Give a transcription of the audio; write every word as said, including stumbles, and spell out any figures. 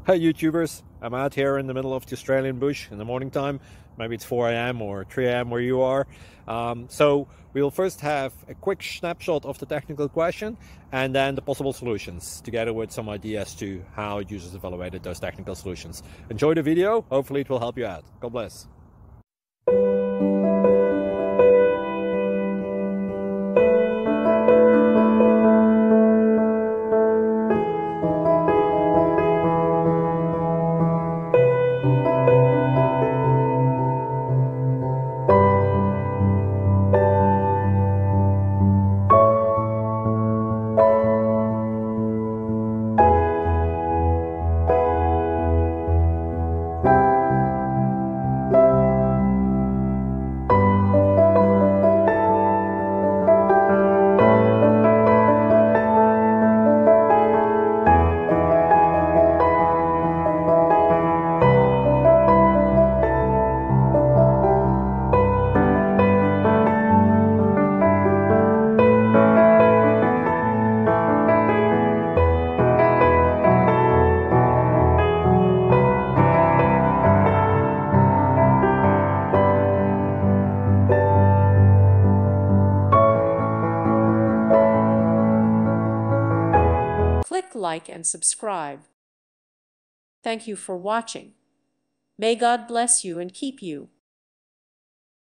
Hey YouTubers, I'm out here in the middle of the Australian bush in the morning time. Maybe it's four A M or three A M where you are. Um, so we'll first have a quick snapshot of the technical question and then the possible solutions, together with some ideas to how users evaluated those technical solutions. Enjoy the video, hopefully it will help you out. God bless. Click like and subscribe. Thank you for watching. May God bless you and keep you.